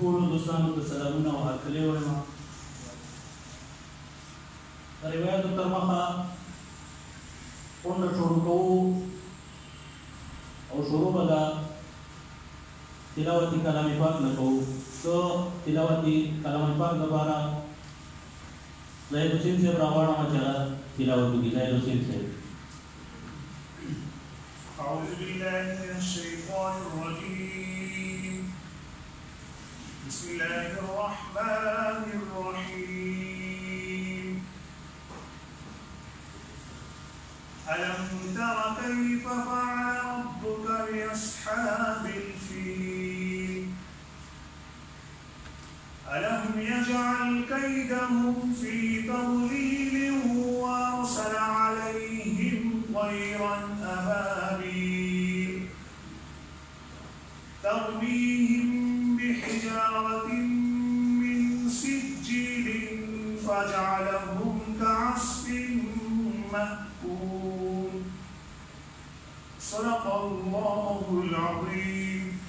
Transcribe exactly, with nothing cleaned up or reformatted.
ټول دوستانو ته سلامونه او هرکلی وایم. د روایاتو تر مخه غونډه شروع کوو او شروع به د تلاوت کلام پاک نه کوو. زه تلاوت کلام پاک دپاره زاهد حسین صاحب راغواړم چې هغه تلاوت وکړي. زاهد حسین صاحب. أعوذ بالله من الشيطان الرجيم. بسم الله الرحمن الرحيم. ألم تر كيف فعل ربك بأصحاب الفيل ألم يجعل كيدهم في تضليل وأرسل عليهم طيرا أبابيل ترميهم بحجارة من سجيل فجعلهم كعصف مأكول. صدق الله العظيم.